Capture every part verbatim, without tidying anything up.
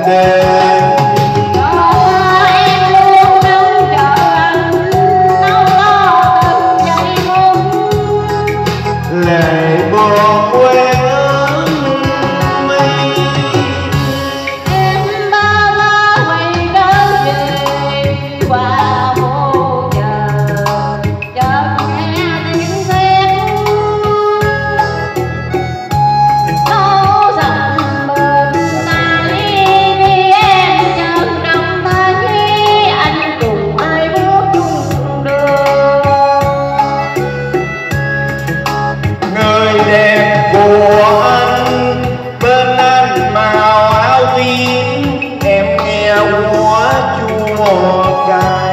đêm. Lệ buồn quê ước mi, em ba ba quay trở về qua vô giờ, chợt nghe tiếng sét nấu dần bờm tai, khi em chợt trông thấy anh cùng ai bước chung đường. người đẹp của anh bên anh màu áo tím, em nghe quá chua cay.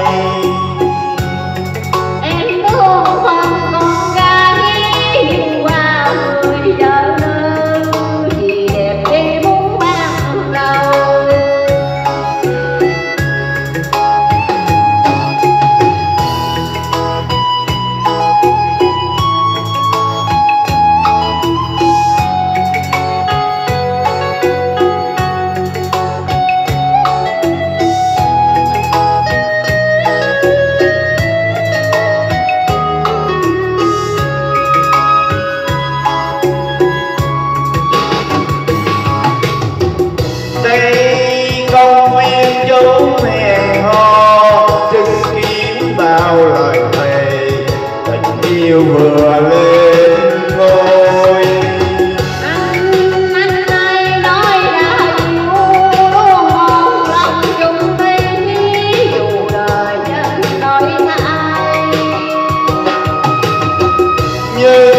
Em thương phần con gái nhưng qua mười giờ nữ, vì đẹp đi muốn ban đầu. Đây công viên chốn hẹn hò, chứng kiến bao lời thề, tình yêu vừa lên ngôi. Anh, anh ơi nói ra yêu luôn một lòng chung thủy, dù đời nhân đổi thay. Như